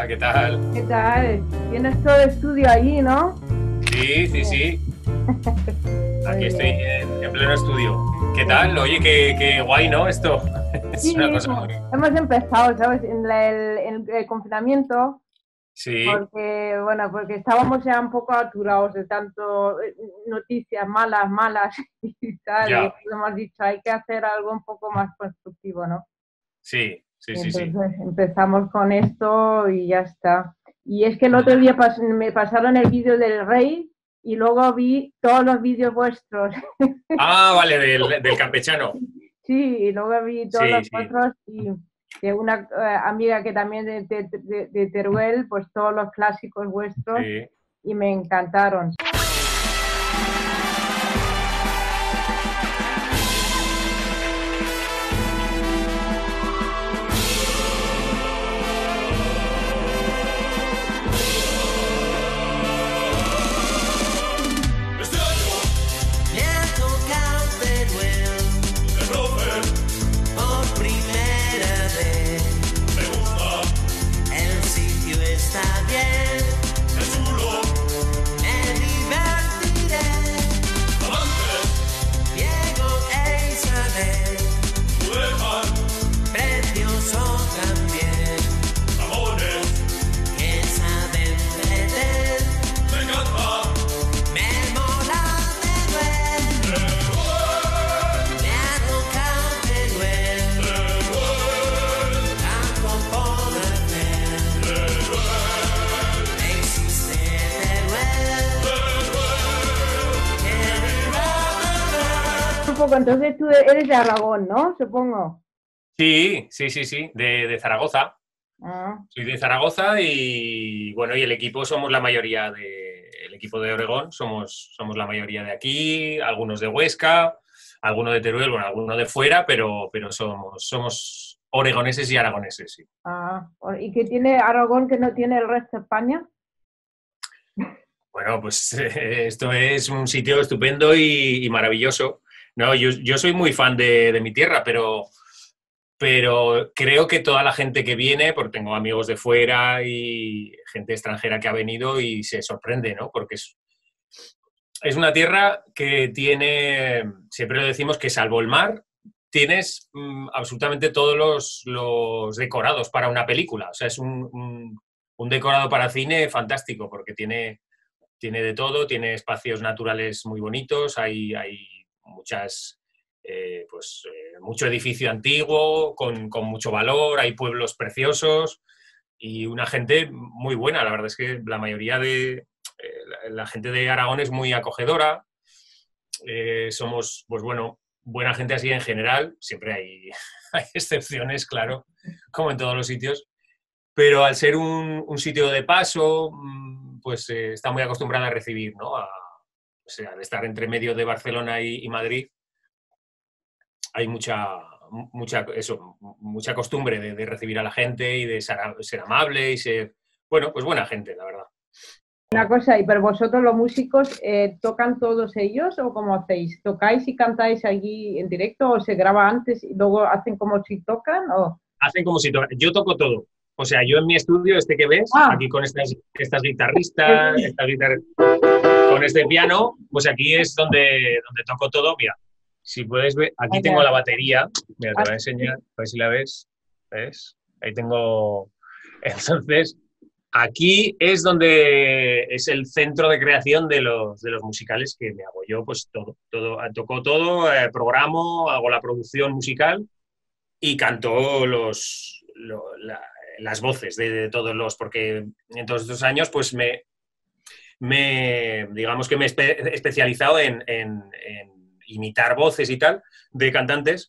Hola, ¿qué tal? ¿Qué tal? Tienes todo el estudio allí, ¿no? Sí, sí, sí. Muy Aquí estoy bien. en pleno estudio. ¿Qué Muy tal? bien. Oye, qué guay, ¿no? Esto es una Sí, cosa muy... hemos empezado, ¿sabes? En el confinamiento, Sí, porque estábamos ya un poco saturados de tanto noticias malas, malas y tal, y ya. hemos dicho, hay que hacer algo un poco más constructivo, ¿no? Sí, sí, Y sí, sí. entonces empezamos con esto y ya está. Y es que el otro Ujú. día me pasaron el vídeo del rey y luego vi todos los vídeos vuestros. Ah, vale, del campechano. Sí, y luego vi todos los Sí, sí, otros y de una amiga que también de Teruel, pues todos los clásicos vuestros sí. y me encantaron. Este año me ha tocado Teruel, el profe, por primera vez. Me gusta, el sitio está bien, es chulo, me divertiré. Amantes, Diego e Isabel, Udejan, precioso también. Jamones, que saben vender. Me encanta. Me mola Teruel, me ha tocado Teruel, tanto por hacer. Existe Teruel, que viva Teruel. Un poco, entonces tú eres de Aragón, ¿no? Supongo. Sí, sí, sí, sí, de Zaragoza. Ah, Soy de Zaragoza y bueno, y el equipo somos la mayoría el equipo de Oregón, somos la mayoría de aquí, algunos de Huesca, algunos de Teruel, bueno, algunos de fuera, pero somos oregoneses y aragoneses, sí. ¿Y qué tiene Aragón que no tiene el resto de España? Bueno, pues esto es un sitio estupendo y maravilloso. No, yo soy muy fan de mi tierra, pero creo que toda la gente que viene, porque tengo amigos de fuera y gente extranjera que ha venido y se sorprende, ¿no? Porque es una tierra que tiene, siempre lo decimos que salvo el mar, tienes absolutamente todos los decorados para una película. O sea, es un decorado para cine fantástico porque tiene de todo, tiene espacios naturales muy bonitos, hay muchas, mucho edificio antiguo con mucho valor, hay pueblos preciosos y una gente muy buena. La verdad es que la mayoría la gente de Aragón es muy acogedora. Somos, pues bueno, buena gente así en general. Siempre hay excepciones, claro, como en todos los sitios. Pero al ser un sitio de paso, pues está muy acostumbrada a recibir, ¿no? O sea, al estar entre medio de Barcelona y Madrid, hay mucha costumbre de recibir a la gente y de ser amable y ser, bueno, pues buena gente, la verdad. Una cosa, pero vosotros los músicos, ¿tocan todos ellos o cómo hacéis? ¿Tocáis y cantáis allí en directo o se graba antes y luego hacen como si tocan? O... Hacen como si yo toco todo. O sea, yo en mi estudio, este que ves, Ah, aquí con estas qué guitarristas, bien. con este piano, pues aquí es donde toco todo. Mira, si puedes ver, aquí tengo la batería. Mira, te voy a enseñar, a ver si la ves. ¿Ves? Ahí tengo. Entonces, aquí es donde es el centro de creación de los musicales que me hago yo, pues todo, toco todo, programo, hago la producción musical y canto las voces de todos porque en todos estos años pues digamos que me he especializado en imitar voces y tal de cantantes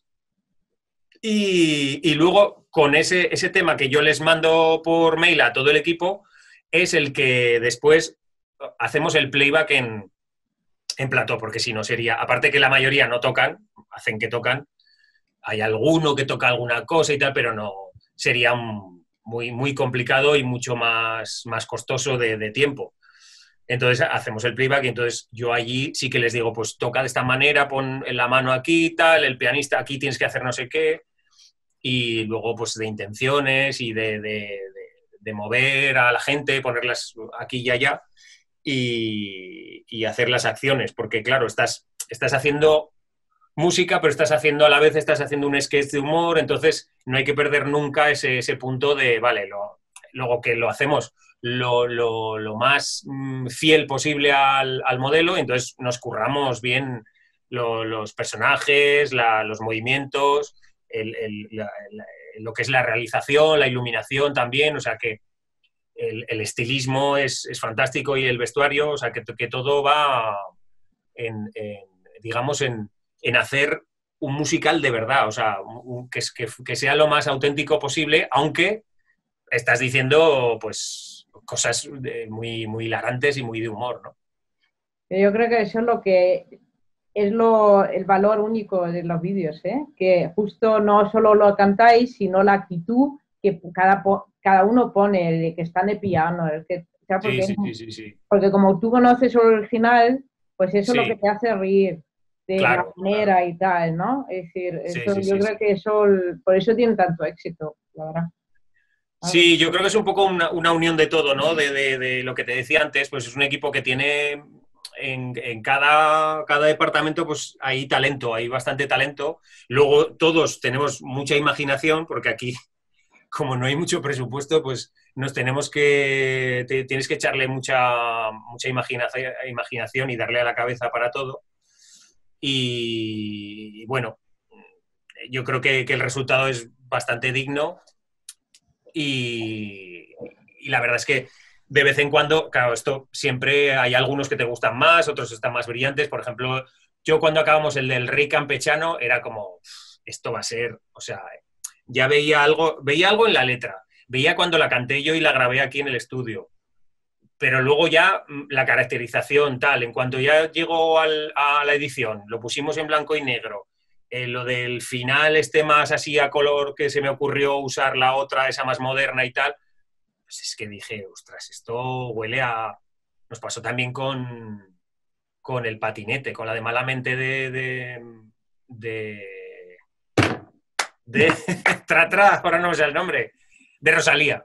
y luego con ese tema que yo les mando por mail a todo el equipo es el que después hacemos el playback en plató, porque si no sería, aparte que la mayoría no tocan, hacen que tocan, hay alguno que toca alguna cosa y tal, pero no, sería muy, muy complicado y mucho más costoso de tiempo. Entonces hacemos el playback y entonces yo allí sí que les digo, pues toca de esta manera, pon la mano aquí, tal, el pianista aquí tienes que hacer no sé qué, y luego pues de intenciones y de mover a la gente, ponerlas aquí y allá y hacer las acciones, porque claro, estás haciendo música, pero estás haciendo un sketch de humor, entonces no hay que perder nunca ese punto de, vale, luego que lo hacemos lo más fiel posible al modelo, entonces nos curramos bien los personajes, los movimientos, lo que es la realización, la iluminación también, o sea que el estilismo es fantástico y el vestuario, o sea que todo va digamos, en hacer un musical de verdad, o sea, que sea lo más auténtico posible, aunque estás diciendo, pues, cosas muy, muy hilarantes y muy de humor, ¿no? Yo creo que eso es lo que es el valor único de los vídeos, ¿eh? Que justo no solo lo cantáis, sino la actitud que cada uno pone, de que están de piano, o sea, porque, sí. porque como tú conoces el original, pues eso Sí. es lo que te hace reír de la manera y tal, ¿no? Es decir, yo creo que eso, por eso tiene tanto éxito, la verdad. Sí, yo creo que es un poco una unión de todo, ¿no? De lo que te decía antes, pues es un equipo que tiene en cada departamento, pues hay talento, hay bastante talento. Luego todos tenemos mucha imaginación, porque aquí, como no hay mucho presupuesto, pues tienes que echarle mucha imaginación y darle a la cabeza para todo. Y bueno, yo creo que el resultado es bastante digno. Y la verdad es que de vez en cuando, claro, esto siempre hay algunos que te gustan más, otros están más brillantes. Por ejemplo, yo cuando acabamos el del Rey Campechano era como, esto va a ser, o sea, ya veía algo en la letra, veía cuando la canté yo y la grabé aquí en el estudio, pero luego ya la caracterización tal, en cuanto ya llegó a la edición, lo pusimos en blanco y negro. Lo del final más así a color que se me ocurrió usar la otra, esa más moderna y tal, pues es que dije, ostras, esto huele a... Nos pasó también con el patinete, con la de Malamente de Tra, ahora no me sé el nombre, de Rosalía.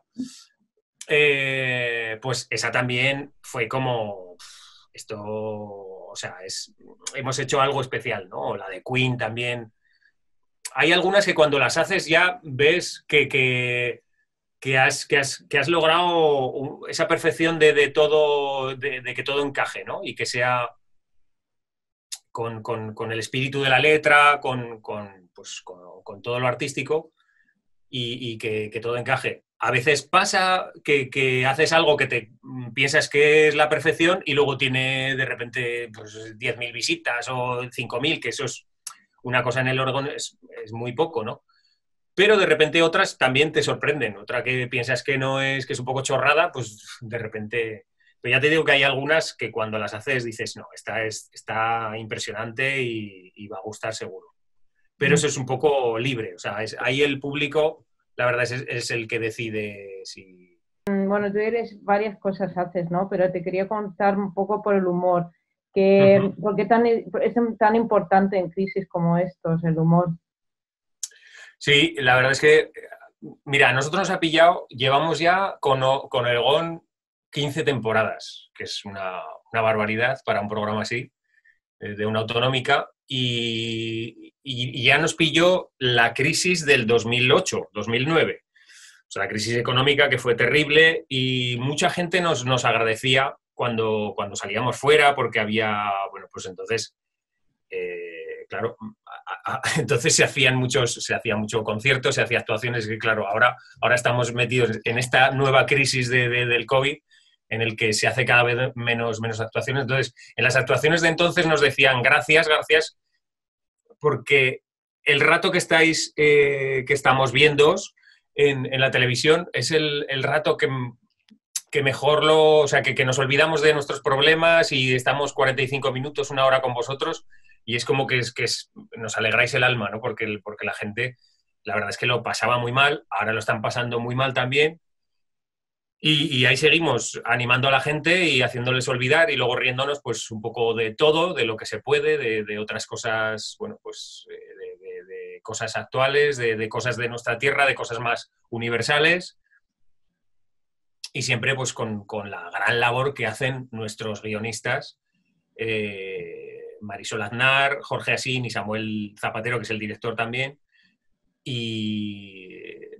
Pues esa también fue como... Esto, o sea, hemos hecho algo especial, ¿no? La de Queen también. Hay algunas que cuando las haces ya ves que has logrado esa perfección de todo, de que todo encaje, ¿no? Y que sea con el espíritu de la letra, con todo lo artístico y que todo encaje. A veces pasa que haces algo que te piensas que es la perfección y luego tiene de repente pues, 10.000 visitas o 5.000, que eso es una cosa en el órgano, es muy poco, ¿no? Pero de repente otras también te sorprenden. Otra que piensas que no es, que es un poco chorrada, pues de repente... Pero ya te digo que hay algunas que cuando las haces dices, no, está impresionante y va a gustar seguro. Pero eso es un poco libre, o sea, ahí el público, la verdad, es el que decide si... Bueno, tú varias cosas haces, ¿no? Pero te quería contar un poco por el humor. ¿Por qué es tan importante en crisis como estos, el humor? Sí, la verdad es que, mira, a nosotros nos ha pillado, llevamos ya con el GON 15 temporadas, que es una barbaridad para un programa así, de una autonómica, y ya nos pilló la crisis del 2008, 2009. O sea, la crisis económica que fue terrible y mucha gente nos agradecía cuando salíamos fuera porque había, bueno, pues entonces, claro, entonces se hacían muchos conciertos, se hacían actuaciones que, claro, ahora estamos metidos en esta nueva crisis del COVID en el que se hace cada vez menos actuaciones. Entonces, en las actuaciones de entonces nos decían gracias, porque el rato que estamos viendo en la televisión es el rato que mejor o sea, que nos olvidamos de nuestros problemas y estamos 45 minutos, una hora con vosotros y es como que nos alegráis el alma, ¿no? Porque la gente, la verdad es que lo pasaba muy mal, ahora lo están pasando muy mal también. Y ahí seguimos animando a la gente y haciéndoles olvidar y luego riéndonos pues un poco de todo, de lo que se puede, de otras cosas, bueno, pues de cosas actuales, de cosas de nuestra tierra, de cosas más universales. y siempre pues con la gran labor que hacen nuestros guionistas, Marisol Aznar, Jorge Asín y Samuel Zapatero, que es el director también, y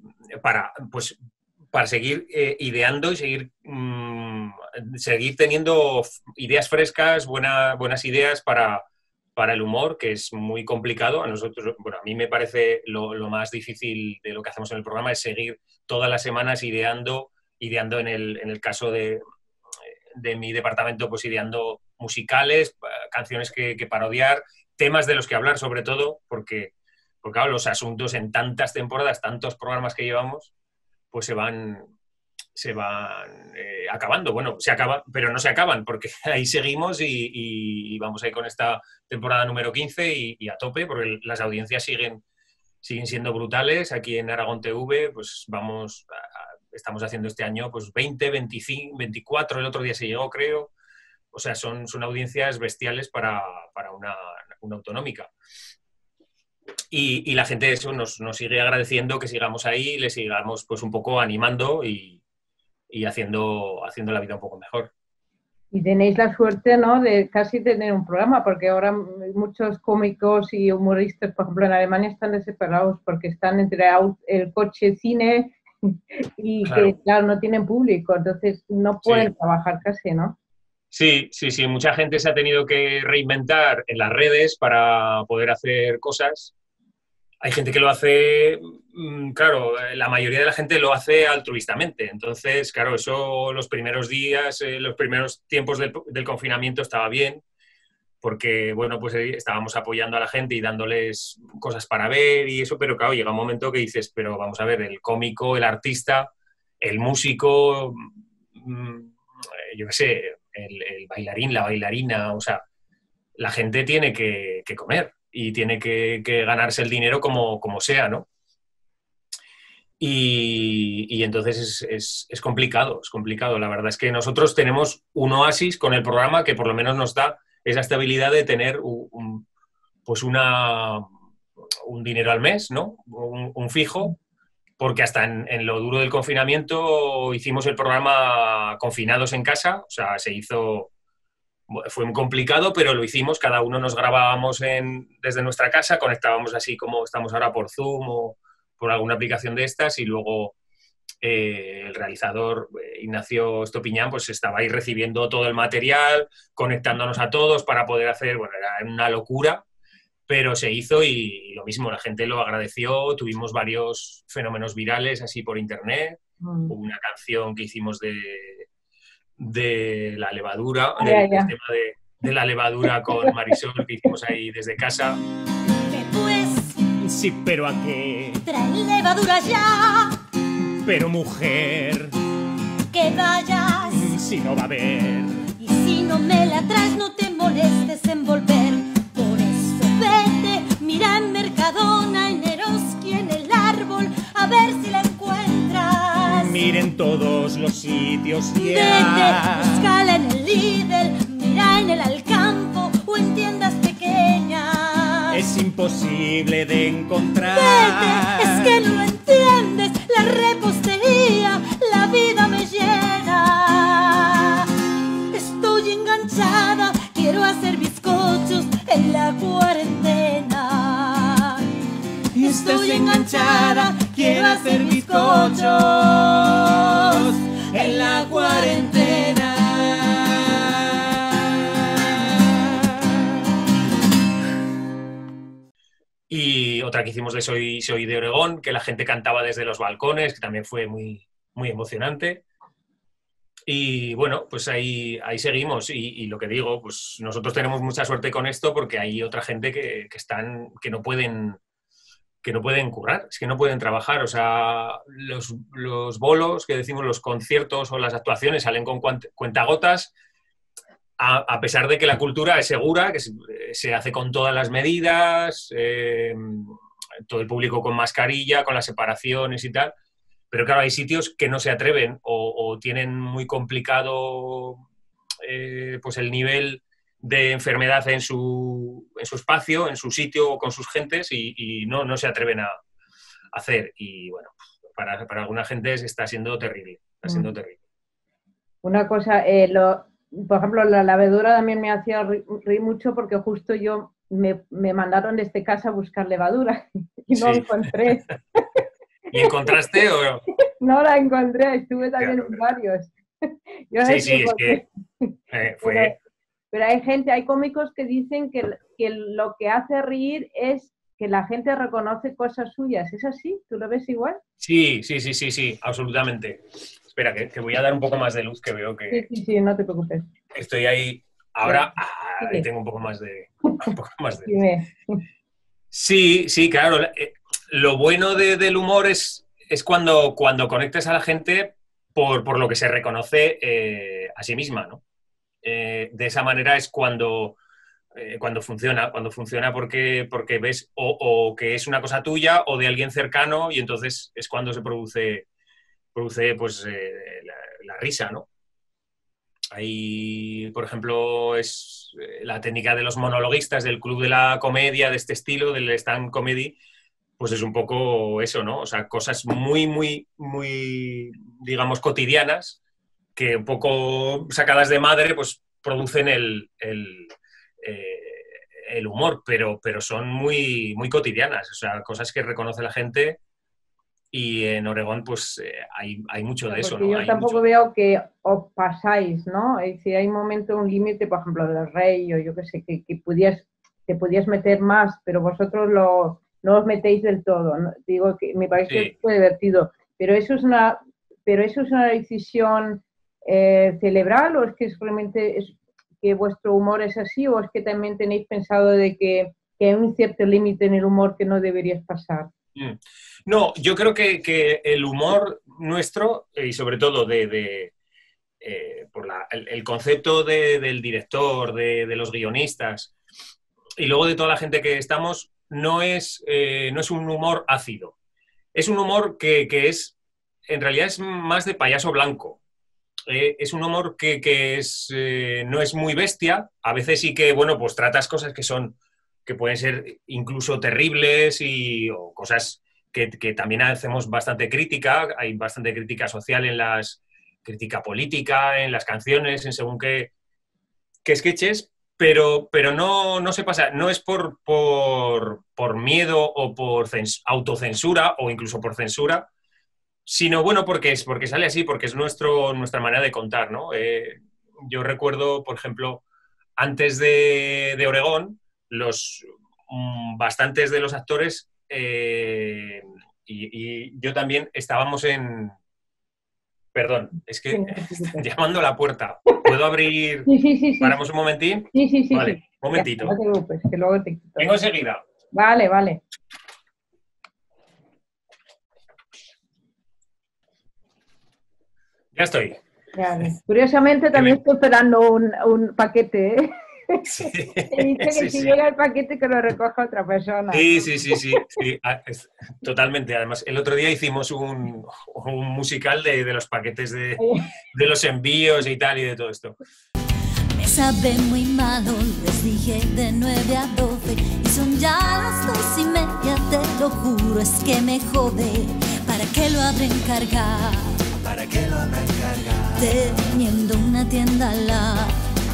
para seguir ideando y seguir teniendo ideas frescas, buenas ideas para el humor, que es muy complicado. A nosotros, bueno, a mí me parece lo más difícil de lo que hacemos en el programa es seguir todas las semanas ideando en el caso de mi departamento, pues ideando musicales, canciones que parodiar, temas de los que hablar sobre todo, porque claro, los asuntos en tantas temporadas, tantos programas que llevamos, pues se van acabando. Bueno, se acaban, pero no se acaban, porque ahí seguimos y vamos ahí con esta temporada número 15 y a tope, porque las audiencias siguen siendo brutales. Aquí en Aragón TV, pues estamos haciendo este año pues 20, 25, 24, el otro día se llegó, creo. O sea, son audiencias bestiales para una autonómica. Y la gente eso nos sigue agradeciendo que sigamos ahí, le sigamos pues un poco animando y haciendo la vida un poco mejor. Y tenéis la suerte, ¿no?, de casi tener un programa, porque ahora muchos cómicos y humoristas, por ejemplo, en Alemania están desesperados porque están entre el coche, cine y Claro. que, claro, no tienen público, entonces no pueden Sí. trabajar casi, ¿no? Sí, mucha gente se ha tenido que reinventar en las redes para poder hacer cosas. Hay gente que lo hace, claro, la mayoría de la gente lo hace altruistamente. Entonces, claro, eso los primeros días, los primeros tiempos del confinamiento estaba bien, porque, bueno, pues estábamos apoyando a la gente y dándoles cosas para ver y eso, pero claro, llega un momento que dices, pero vamos a ver, el cómico, el artista, el músico, yo qué sé, el bailarín, la bailarina, o sea, la gente tiene que comer y tiene que ganarse el dinero como sea, ¿no? Y entonces es complicado, es complicado. La verdad es que nosotros tenemos un oasis con el programa que por lo menos nos da esa estabilidad de tener pues un dinero al mes, ¿no? Un fijo, porque hasta en lo duro del confinamiento hicimos el programa confinados en casa, o sea, fue muy complicado, pero lo hicimos, cada uno nos grabábamos desde nuestra casa, conectábamos así como estamos ahora por Zoom o por alguna aplicación de estas y luego el realizador Ignacio Estopiñán pues estaba ahí recibiendo todo el material, conectándonos a todos para poder hacer, bueno, era una locura, pero se hizo y lo mismo, la gente lo agradeció, tuvimos varios fenómenos virales así por internet, hubo una canción que hicimos de la levadura, del tema de la levadura con Marisol que hicimos ahí desde casa. Pues, Sí, pero ¿a qué? trae levadura ya, Pero mujer, que vayas. si no va a haber. Y si no me la traes, no te molestes en volver. Por eso vete, mira en Mercadona, en Eroski, en el árbol, a ver si la encuentras. Miren todos los sitios Vete, ya. búscala en el Lidl, mira en el Alcampo o en tiendas pequeñas. Es imposible de encontrar. Vete, es que no lo entiendes, la repostería, la vida me llena. Estoy enganchada, quiero hacer bizcochos en la cuarentena. Estoy enganchada, quiero hacer bizcochos en la cuarentena. Y otra que hicimos de Soy de Oregón, que la gente cantaba desde los balcones, que también fue muy, muy emocionante. Y bueno, pues ahí seguimos. Y lo que digo, pues nosotros tenemos mucha suerte con esto porque hay otra gente que no pueden currar, es que no pueden trabajar. O sea, los bolos, que decimos los conciertos o las actuaciones salen con cuentagotas, a pesar de que la cultura es segura, que se hace con todas las medidas, todo el público con mascarilla, con las separaciones y tal, pero claro, hay sitios que no se atreven o tienen muy complicado pues el nivel de enfermedad en su espacio, en su sitio o con sus gentes y no se atreven a hacer. Y bueno, para alguna gente está siendo terrible, está siendo terrible. Una cosa, por ejemplo, la levadura también me hacía reír mucho porque justo me mandaron desde casa a buscar levadura y no Sí. encontré. ¿Y encontraste o...? No la encontré, estuve también Claro, en claro. varios. Yo no Sí, sé sí, es por qué. que Pero, fue... pero hay cómicos que dicen que lo que hace reír es que la gente reconoce cosas suyas. ¿Es así? ¿Tú lo ves igual? Sí, sí, sí, sí, sí, absolutamente. Espera, que voy a dar un poco más de luz, que veo Sí, que sí, sí, no te preocupes. estoy ahí. Ya. Ahora, ahí Sí, tengo un poco más de, un poco más de luz. dime. Sí, sí, claro. Lo bueno del humor es cuando conectas a la gente por lo que se reconoce a sí misma, ¿no? De esa manera es cuando funciona porque ves o que es una cosa tuya o de alguien cercano y entonces es cuando se produce pues, la risa, ¿no? Ahí, por ejemplo, es la técnica de los monologuistas del Club de la Comedia, de este estilo, del stand comedy, pues es un poco eso, ¿no? O sea, cosas muy, muy, muy, digamos, cotidianas, que un poco sacadas de madre, pues producen eh, el humor, pero son muy, muy cotidianas, o sea, cosas que reconoce la gente y en Oregón, pues hay mucho de eso, Porque ¿no? yo Hay tampoco mucho... veo que os pasáis, ¿no? Si hay un momento, un límite, por ejemplo, del rey o yo qué sé, que te podías meter más, pero vosotros no os metéis del todo, ¿no? Digo que me parece Sí. súper divertido, pero eso es una decisión cerebral o es que realmente es que vuestro humor es así o es que también tenéis pensado de que hay un cierto límite en el humor que no deberías pasar. Mm. No, yo creo que el humor nuestro, y sobre todo por el concepto del director, de los guionistas, y luego de toda la gente que estamos, no es un humor ácido. Es un humor que es, en realidad es más de payaso blanco. Es un humor que no es muy bestia. A veces sí que, bueno, pues tratas cosas que pueden ser incluso terribles o cosas que también hacemos bastante crítica. Hay bastante crítica social crítica política en las canciones, en según qué sketches, pero no se pasa, no es por miedo o por autocensura o incluso por censura, sino bueno, porque sale así, porque es nuestra manera de contar, ¿no? Yo recuerdo, por ejemplo, antes de Oregón, bastantes de los actores y yo también estábamos en... Perdón, es Sí, que no te están preocupes. llamando a la puerta. ¿Puedo abrir? Sí, sí, sí, sí, ¿Paramos sí. un momentín? Sí, sí, sí, sí. Vale, un Ya está, no momentito. te preocupes, que luego te quito. Vengo enseguida. Vale, vale. Ya estoy. Vale. Curiosamente Que también me- estoy esperando un paquete, ¿eh? Sí, Te dice que sí, si sí. llega el paquete que lo recoja otra persona. Sí, sí, sí, sí, sí, totalmente. Además, el otro día hicimos un musical de los paquetes de los envíos y tal y de todo esto. Me sabe muy malo, les dije de 9 a 12 y son ya las 2:30, te lo juro, es que me jode. ¿Para qué lo habré encargado? ¿Para qué lo habrá encargado? Teniendo una tienda al lado.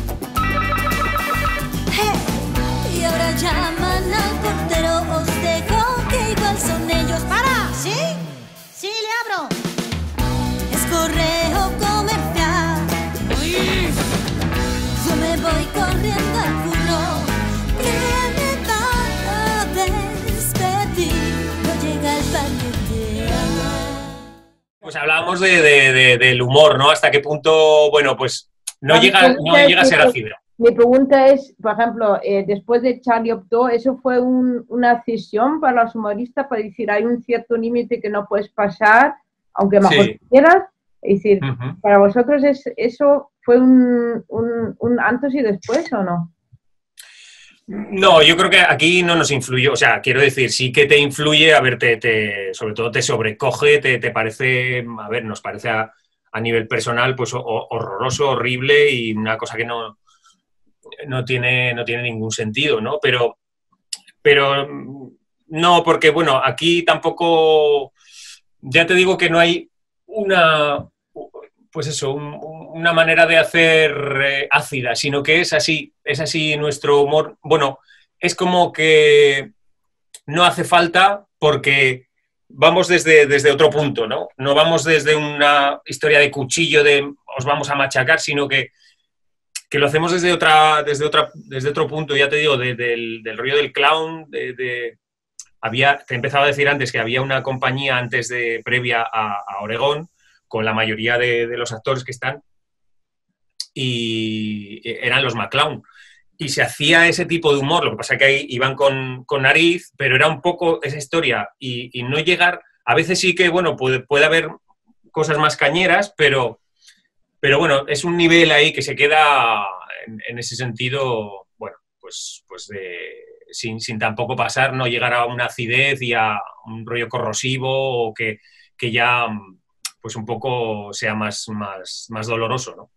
Hey, y ahora llaman al portero, os dejo que igual son ellos. ¡Para! ¿Sí? Sí, le abro. Es correo comercial. ¡Uy! Yo me voy corriendo al curro, que me van a despedir. No llega el paquete. Pues hablábamos del humor, ¿no? Hasta qué punto, bueno, pues no Mi llega pregunta es, a ser ácido. mi pregunta es, por ejemplo, después de Charlie Hebdo, ¿eso fue una decisión para los humoristas para decir hay un cierto límite que no puedes pasar, aunque mejor Sí. quieras? Es decir, Ujú. ¿para vosotros eso fue un antes y después o no? No, yo creo que aquí no nos influyó, o sea, quiero decir, sí que te influye, a ver, sobre todo te sobrecoge, te parece, a ver, nos parece a nivel personal, pues horroroso, horrible y una cosa que no tiene ningún sentido, ¿no? Pero no, porque bueno, aquí tampoco, ya te digo que no hay pues eso, una manera de hacer ácida, sino que es así nuestro humor. Bueno, es como que no hace falta porque vamos desde otro punto, ¿no? No vamos desde una historia de cuchillo de os vamos a machacar, sino que lo hacemos desde otro punto, ya te digo, del rollo del clown, te empezaba a decir antes que había una compañía previa a Oregón, con la mayoría de los actores que están, y eran los McClown. Y se hacía ese tipo de humor, lo que pasa es que ahí iban con nariz, pero era un poco esa historia, y no llegar, a veces sí que, bueno, puede haber cosas más cañeras, pero bueno, es un nivel ahí que se queda en ese sentido, bueno, pues sin tampoco pasar, no llegar a una acidez y a un rollo corrosivo o que ya pues un poco sea más doloroso, ¿no?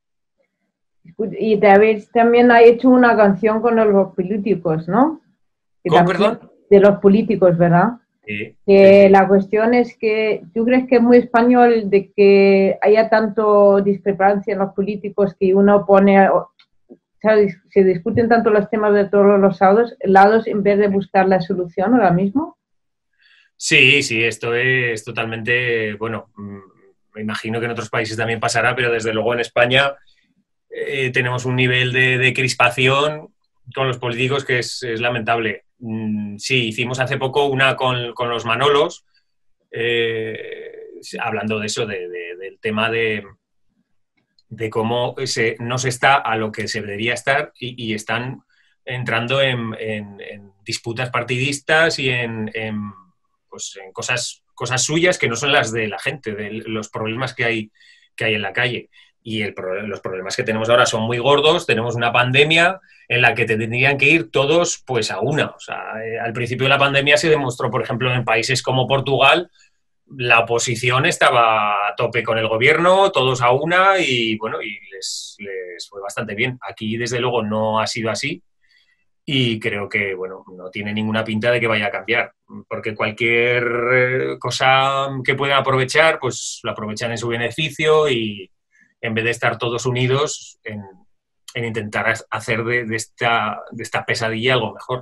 Y también ha hecho una canción con los políticos, ¿no? ¿Cómo, perdón? De los políticos, ¿verdad? Sí. Que la cuestión es que, ¿tú crees que es muy español de que haya tanto discrepancia en los políticos que uno pone, ¿sabes? Se discuten tanto los temas de todos los lados en vez de buscar la solución ahora mismo? Sí, esto es totalmente, bueno, me imagino que en otros países también pasará, pero desde luego en España tenemos un nivel de crispación con los políticos que es lamentable. Sí, hicimos hace poco una con los Manolos, hablando de eso, del tema de cómo no se está a lo que se debería estar y están entrando en disputas partidistas y en cosas suyas que no son las de la gente, de los problemas que hay en la calle. Y los problemas que tenemos ahora son muy gordos. Tenemos una pandemia en la que tendrían que ir todos pues a una. O sea, al principio de la pandemia se demostró, por ejemplo, en países como Portugal, la oposición estaba a tope con el gobierno, todos a una, y bueno, y les fue bastante bien. Aquí, desde luego, no ha sido así. Y creo que, bueno, no tiene ninguna pinta de que vaya a cambiar, porque cualquier cosa que puedan aprovechar, pues lo aprovechan en su beneficio y en vez de estar todos unidos en intentar hacer de esta pesadilla algo mejor.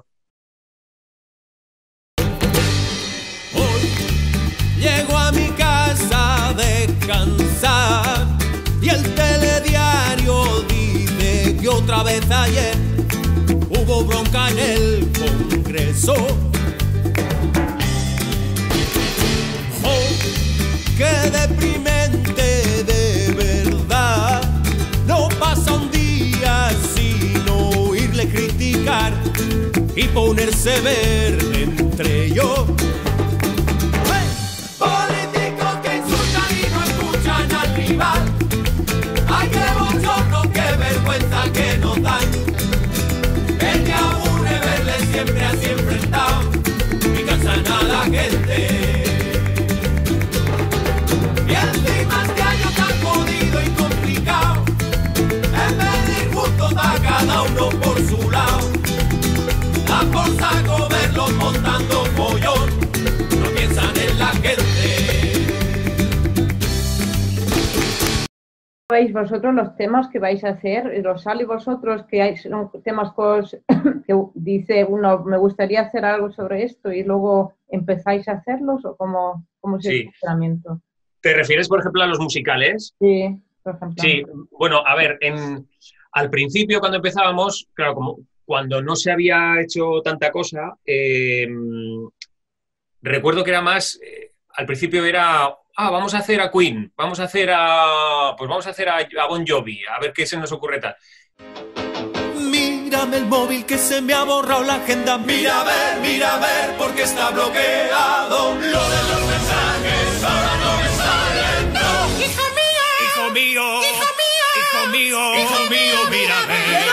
Hoy llego a mi casa a descansar y el telediario dice que otra vez ayer hubo bronca en el Congreso. Oh, qué deprimente de verdad. No pasa un día sin oírle criticar y ponerse verde entre ellos. ¡Hey! Políticos que insultan y no escuchan al rival. ¡Ay, qué bochorno, qué vergüenza que nos dan! Me aburre verles siempre así enfrentados y cansan a la gente. Y encima este año tan jodido y complicado, en vez de ir juntos a cada uno por su lado, da por saco verlos montando follón, no piensan en la gente. ¿Veis vosotros los temas que vais a hacer? ¿Los sale vosotros que son temas que dice uno, me gustaría hacer algo sobre esto y luego empezáis a hacerlos? ¿O cómo es el funcionamiento? ¿Te refieres, por ejemplo, a los musicales? Sí, por ejemplo. Sí, bueno, a ver, al principio cuando empezábamos, claro, como cuando no se había hecho tanta cosa, recuerdo que era más, al principio era... vamos a hacer a Queen, vamos a hacer a Bon Jovi, a ver qué se nos ocurre tal. Mírame el móvil que se me ha borrado la agenda. Mira a ver, porque está bloqueado. Lo de los mensajes ahora no me salen, no. ¡Hija mía! Hijo mío, ¡Hija mía! hijo mío, mira a ver.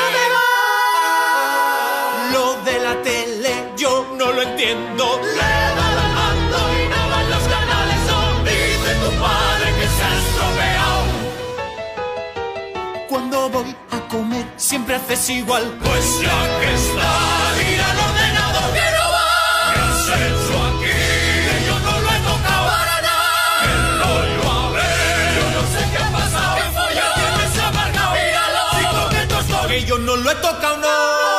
Lo de la tele yo no lo entiendo. Le da al mando y no van los canales. Dice tu padre que se ha estropeado. Cuando voy a comer siempre haces igual. Pues ya que está, mira el ordenador que no va. ¿Qué has hecho aquí? Que yo no lo he tocado para nada. ¿Qué rollo? A ver, yo no sé qué ha pasado. me toca o no.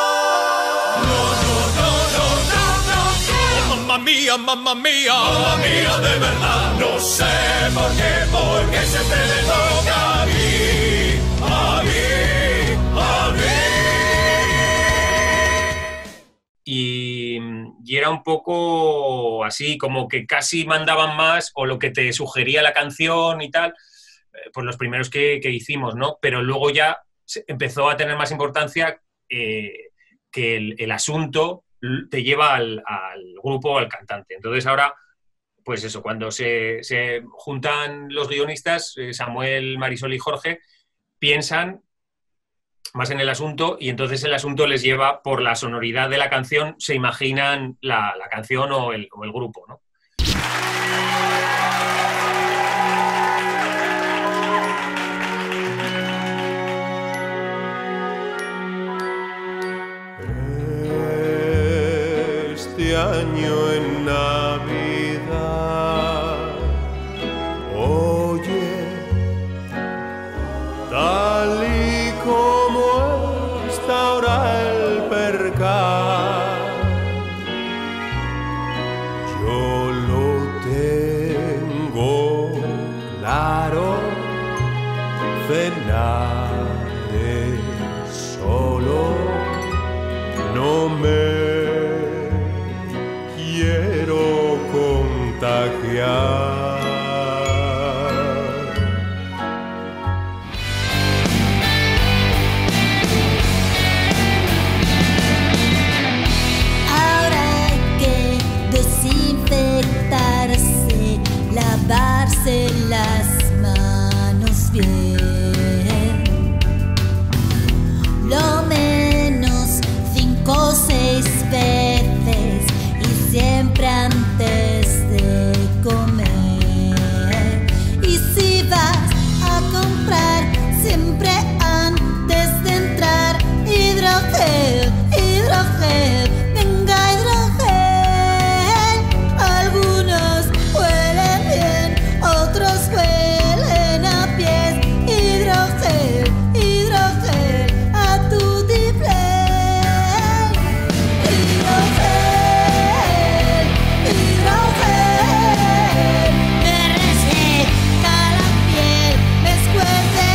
Mamma mía, de verdad. No sé porque siempre me toca a mí, a mí, a mí. Y era un poco así, como que casi mandaban más, o lo que te sugería la canción y tal, pues los primeros que hicimos, ¿no? Pero luego ya empezó a tener más importancia que el asunto te lleva al grupo o al cantante. Entonces ahora, pues eso, cuando se juntan los guionistas, Samuel, Marisol y Jorge, piensan más en el asunto y entonces el asunto les lleva por la sonoridad de la canción, se imaginan la canción o el grupo, ¿no? Este año en Navidad, oye, tal y como está ahora el percal, yo lo tengo claro, cenaré solo, no me quiero contagiar. Ahora hay que desinfectarse, lavarse las manos bien. Lo menos 5 o 6 veces y siempre antes de comer. Y si vas a comprar, siempre antes de entrar, hidrogel, hidrogel, venga hidrogel. Algunos huelen bien, otros huelen a pies. Hidrogel, hidrogel, a tu diplén. Hidrogel, hidrogel, me reseca la piel, me escuece,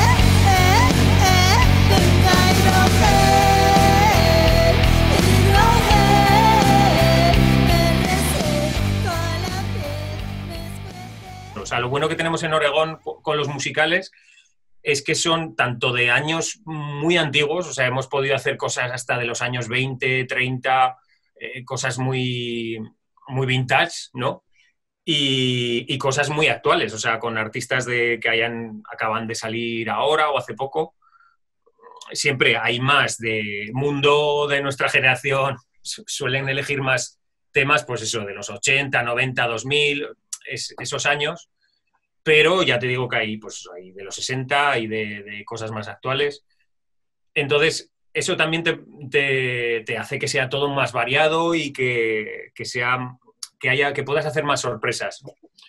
venga hidrogel, hidrogel, me reseca la piel, me escuece. O sea, lo bueno que tenemos en Oregón con los musicales es que son tanto de años muy antiguos, o sea, hemos podido hacer cosas hasta de los años 20, 30, cosas muy, muy vintage, ¿no? Y cosas muy actuales, o sea, con artistas que acaban de salir ahora o hace poco. Siempre hay más de mundo de nuestra generación, suelen elegir más temas, pues eso, de los 80, 90, 2000, esos años. Pero ya te digo que hay de los 60 y de cosas más actuales. Entonces, eso también te hace que sea todo más variado y que puedas hacer más sorpresas.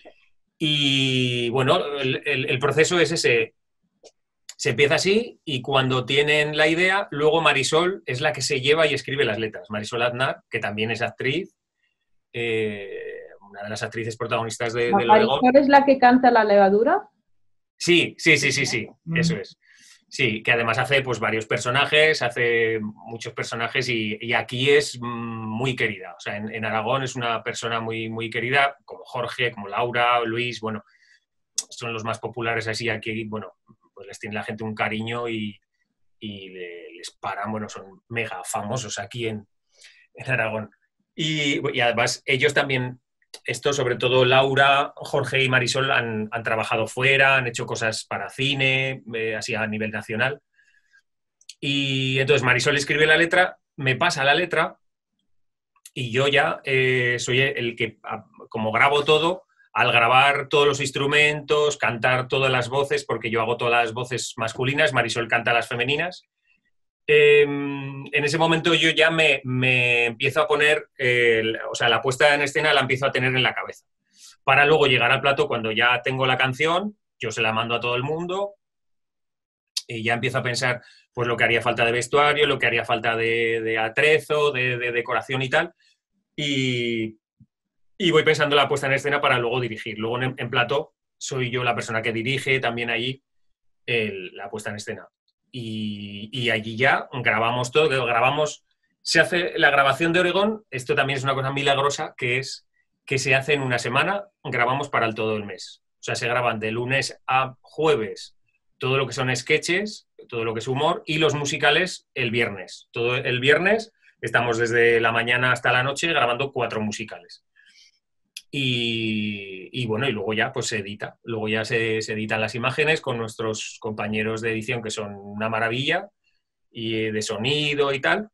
Y bueno, el proceso es ese. Se empieza así y cuando tienen la idea, luego Marisol es la que se lleva y escribe las letras. Marisol Aznar, que también es actriz, una de las actrices protagonistas de Oregón. ¿Marisol es la que canta La Levadura? Sí, eso es. Sí, que además hace pues varios personajes, hace muchos personajes y aquí es muy querida. O sea, en Aragón es una persona muy, muy querida, como Jorge, como Laura, Luis, bueno, son los más populares así. Aquí, bueno, pues les tiene la gente un cariño y les paran, bueno, son mega famosos aquí en Aragón. Y además ellos también, esto sobre todo Laura, Jorge y Marisol han trabajado fuera, han hecho cosas para cine, así a nivel nacional. Y entonces Marisol escribe la letra, me pasa la letra y yo ya soy el que, como grabo todo, al grabar todos los instrumentos, cantar todas las voces, porque yo hago todas las voces masculinas, Marisol canta las femeninas. En ese momento yo ya me empiezo a poner, o sea, la puesta en escena la empiezo a tener en la cabeza. Para luego llegar al plató cuando ya tengo la canción, yo se la mando a todo el mundo y ya empiezo a pensar, pues lo que haría falta de vestuario, lo que haría falta de atrezo, de decoración y tal. Y voy pensando la puesta en escena para luego dirigir. Luego en plató soy yo la persona que dirige también allí la puesta en escena. Y allí ya grabamos todo, se hace la grabación de Oregón, esto también es una cosa milagrosa, que es que se hace en una semana, grabamos para todo el mes. O sea, se graban de lunes a jueves todo lo que son sketches, todo lo que es humor, y los musicales el viernes. Todo el viernes estamos desde la mañana hasta la noche grabando 4 musicales. Y bueno, y luego ya pues se edita. Luego ya se editan las imágenes con nuestros compañeros de edición, que son una maravilla, y de sonido y tal.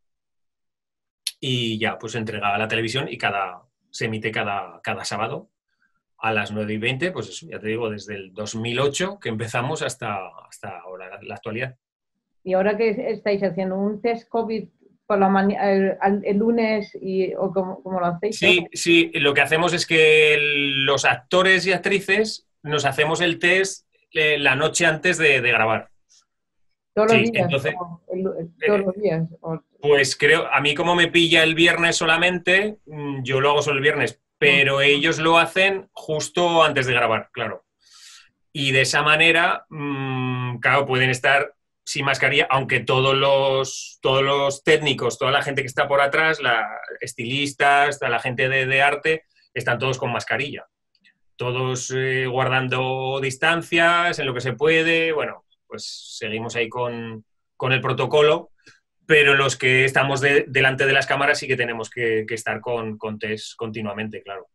Y ya pues se entrega a la televisión y se emite cada sábado a las 9:20, pues eso, ya te digo, desde el 2008 que empezamos hasta ahora, la actualidad. ¿Y ahora qué estáis haciendo? ¿Un test COVID por el lunes o cómo lo hacéis? Sí, lo que hacemos es que los actores y actrices nos hacemos el test la noche antes de grabar. ¿Todos los días? Entonces, ¿todos los días? Pues creo, a mí como me pilla el viernes solamente, yo lo hago solo el viernes, pero ellos lo hacen justo antes de grabar, claro. Y de esa manera, claro, pueden estar sin mascarilla, aunque todos los técnicos, toda la gente que está por atrás, estilistas, la gente de arte, están todos con mascarilla. Todos guardando distancias en lo que se puede. Bueno, pues seguimos ahí con el protocolo, pero los que estamos delante de las cámaras sí que tenemos que estar con test continuamente, claro.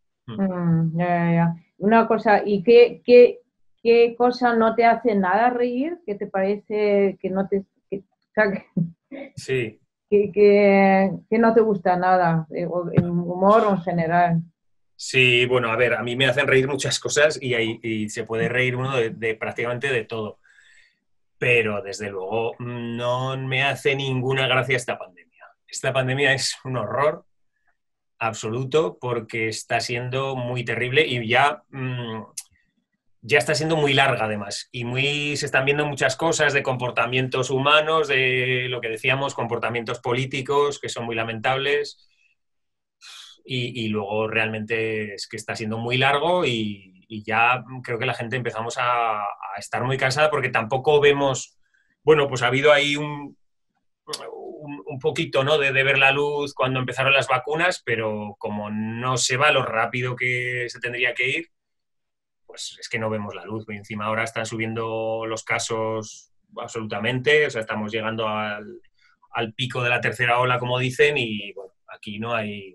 Ya. Una cosa, ¿y qué cosa no te hace nada reír? ¿Qué te parece que no te... Sí. Que no te gusta nada, en humor o en general? Sí, bueno, a ver, a mí me hacen reír muchas cosas y se puede reír uno de prácticamente de todo. Pero, desde luego, no me hace ninguna gracia esta pandemia. Esta pandemia es un horror absoluto porque está siendo muy terrible y ya está siendo muy larga, además. Y se están viendo muchas cosas de comportamientos humanos, de lo que decíamos, comportamientos políticos que son muy lamentables. Y luego realmente es que está siendo muy largo y ya creo que la gente empezamos a estar muy cansada porque tampoco vemos, bueno, pues ha habido ahí un poquito, ¿no?, de ver la luz cuando empezaron las vacunas, pero como no se va lo rápido que se tendría que ir, pues es que no vemos la luz. Y encima ahora están subiendo los casos absolutamente, o sea, estamos llegando al pico de la tercera ola, como dicen, y bueno, aquí no hay...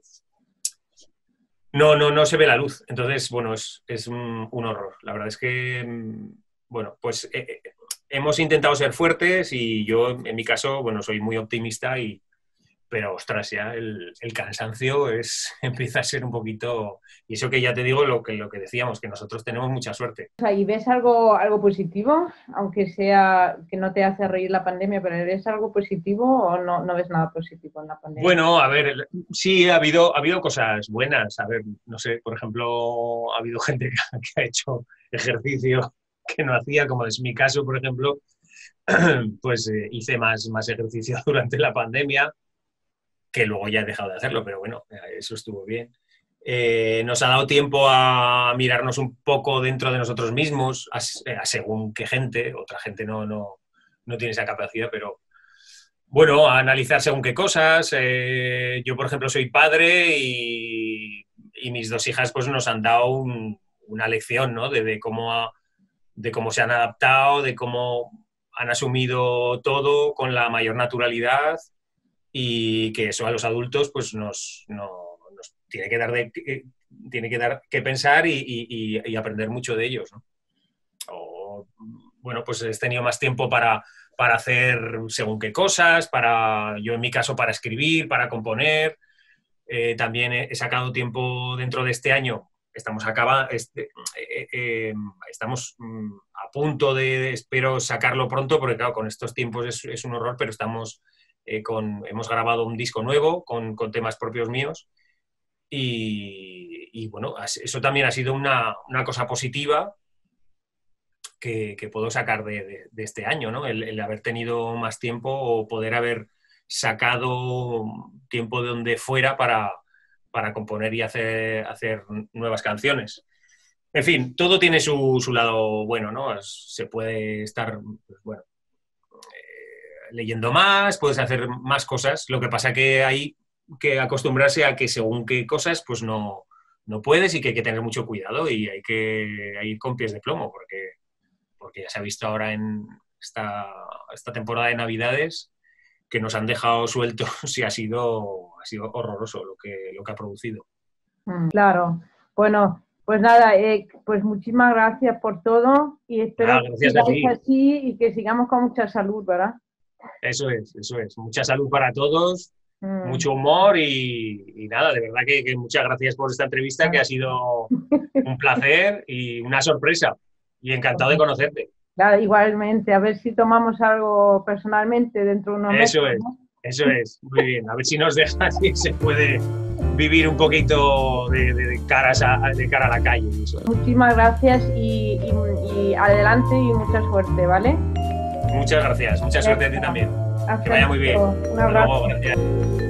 No se ve la luz. Entonces, bueno, es un horror. La verdad es que, bueno, pues hemos intentado ser fuertes y yo, en mi caso, bueno, soy muy optimista, pero, ostras, ya el cansancio empieza a ser un poquito... Y eso que ya te digo, lo que decíamos, que nosotros tenemos mucha suerte. O sea, ¿y ves algo positivo? Aunque sea que no te hace reír la pandemia, pero ¿ves algo positivo o no ves nada positivo en la pandemia? Bueno, a ver, sí, ha habido cosas buenas. A ver, no sé, por ejemplo, ha habido gente que ha hecho ejercicio que no hacía, como es mi caso, por ejemplo, pues hice más ejercicio durante la pandemia, que luego ya he dejado de hacerlo, pero bueno, eso estuvo bien. Nos ha dado tiempo a mirarnos un poco dentro de nosotros mismos, a según qué gente, otra gente no tiene esa capacidad, pero bueno, a analizar según qué cosas. Yo, por ejemplo, soy padre y mis 2 hijas pues nos han dado una lección, ¿no?, de cómo se han adaptado, de cómo han asumido todo con la mayor naturalidad y que eso a los adultos pues nos tiene que dar que pensar y aprender mucho de ellos, ¿no? Bueno, pues he tenido más tiempo para hacer según qué cosas, yo en mi caso para escribir, para componer. También he sacado tiempo dentro de este año. Estamos a punto de, espero sacarlo pronto, porque claro, con estos tiempos es un horror, pero hemos grabado un disco nuevo con temas propios míos y bueno, eso también ha sido una cosa positiva que puedo sacar de este año, ¿no? El haber tenido más tiempo o poder haber sacado tiempo de donde fuera para componer y hacer nuevas canciones. En fin, todo tiene su lado bueno, ¿no? Se puede estar, pues, bueno, leyendo más, puedes hacer más cosas. Lo que pasa que hay que acostumbrarse a que según qué cosas, pues no puedes y que hay que tener mucho cuidado y hay que ir con pies de plomo porque ya se ha visto ahora en esta temporada de Navidades que nos han dejado sueltos y ha sido horroroso lo que ha producido. Claro. Bueno, pues nada, pues muchísimas gracias por todo y espero que sigáis así y que sigamos con mucha salud, ¿verdad? Eso es. Mucha salud para todos, mucho humor y nada, de verdad que muchas gracias por esta entrevista, que ha sido un placer y una sorpresa. Y encantado de conocerte. Claro, igualmente. A ver si tomamos algo personalmente dentro de unos meses. Eso es. Muy bien. A ver si nos dejas y se puede vivir un poquito de cara a la calle. Eso. Muchísimas gracias y adelante y mucha suerte, ¿vale? Muchas gracias. Mucha suerte a ti también. Hasta que vaya muy bien. Un abrazo. Hasta luego, gracias.